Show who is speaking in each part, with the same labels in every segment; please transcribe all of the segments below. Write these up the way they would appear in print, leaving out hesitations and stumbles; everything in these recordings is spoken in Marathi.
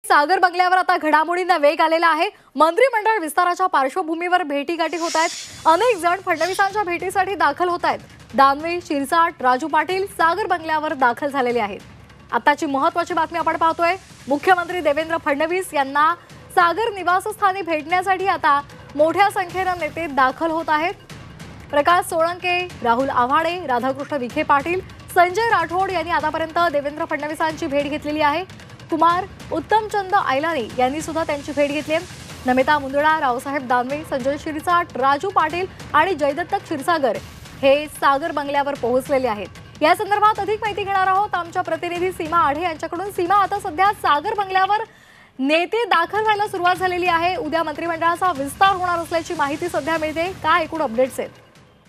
Speaker 1: सागर बंगल्यावर आता घडामोडींना वेग आलेला आहे। मंत्रिमंडळ विस्ताराच्या पार्श्वभूमीवर भेटीगाठी होत आहेत। अनेक जण फडणवीसांच्या भेटीसाठी दाखल होत आहेत। दानवे, शिरसाट, राजू पाटील सागर बंगल्यावर दाखल झालेले आहेत। आताची महत्त्वाची बातमी आपण पाहतोय। मुख्यमंत्री देवेंद्र फडणवीस यांना सागर निवासस्थानी भेटण्यासाठी आता मोठ्या संख्येने नेते दाखल होत आहेत। प्रकाश सोळंके, राहुल आव्हाडे, राधाकृष्ण विखे पाटील, संजय राठोड यांनी आतापर्यंत देवेंद्र फडणवीसांची भेट घेतलेली आहे। कुमार, उत्तमचंद आयलानी यांनी सुद्धा त्यांची भेट घेतली आहे। नमिता मुंदडा, रावसाहेब दानवे, संजय शिरसाट, राजू पाटील आणि जयदत्त क्षीरसागर हे सागर बंगल्यावर पोहोचलेले आहेत। या संदर्भात अधिक माहिती घेणार आहोत आमच्या प्रतिनिधी सीमा आढे यांच्याकडून। सीमा, आता सध्या सागर बंगल्यावर नेते दाखल व्हायला सुरुवात झालेली आहे। उद्या मंत्रिमंडळाचा विस्तार होणार असल्याची माहिती सध्या मिळते। काय एकूण अपडेट्स आहेत?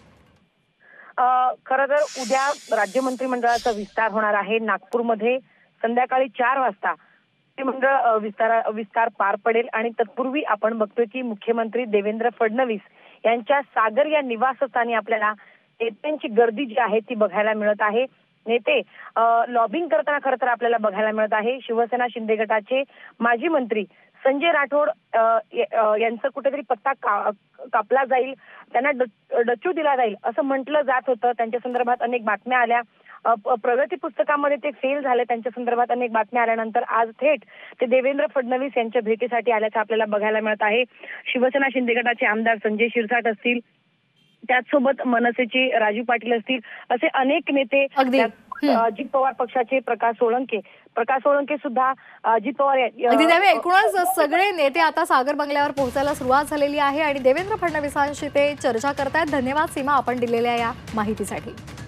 Speaker 2: खरं तर उद्या राज्य मंत्रिमंडळाचा विस्तार होणार आहे। नागपूरमध्ये संध्याकाळी 4 वाजता मंत्रिमंडळ विस्तार पार पडेल आणि तत्पूर्वी आपण बघतोय की मुख्यमंत्री देवेंद्र फडणवीस यांच्या सागर या निवासस्थानी आपल्याला नेत्यांची गर्दी जी आहे ती बघायला मिळत आहे। नेते लॉबिंग करताना खरं तर आपल्याला बघायला मिळत आहे। शिवसेना शिंदे गटाचे माजी मंत्री संजय राठोड यांचा कुठेतरी पत्ता कापला जाईल, त्यांना डच्चू दिला जाईल असं म्हटलं जात होतं। त्यांच्या संदर्भात अनेक बातम्या आल्या। प्रगती पुस्तकामध्ये ते फेल झाले, त्यांच्या संदर्भात अनेक बातम्या आल्यानंतर आज थेट ते देवेंद्र फडणवीस यांच्या भेटीसाठी आल्याचं आपल्याला बघायला मिळत आहे। शिवसेना शिंदे गटाचे आमदार संजय शिरसाट असतील, त्याचसोबत मनसेचे राजू पाटील असतील, असे अनेक नेते, अजित पवार पक्षाचे प्रकाश सोळंके सुद्धा अजित पवार
Speaker 1: एकूणच सगळे नेते आता सागर बंगल्यावर पोहोचायला सुरुवात झालेली आहे आणि देवेंद्र फडणवीसांशी ते चर्चा करतायत। धन्यवाद सीमा, आपण दिलेल्या या माहितीसाठी।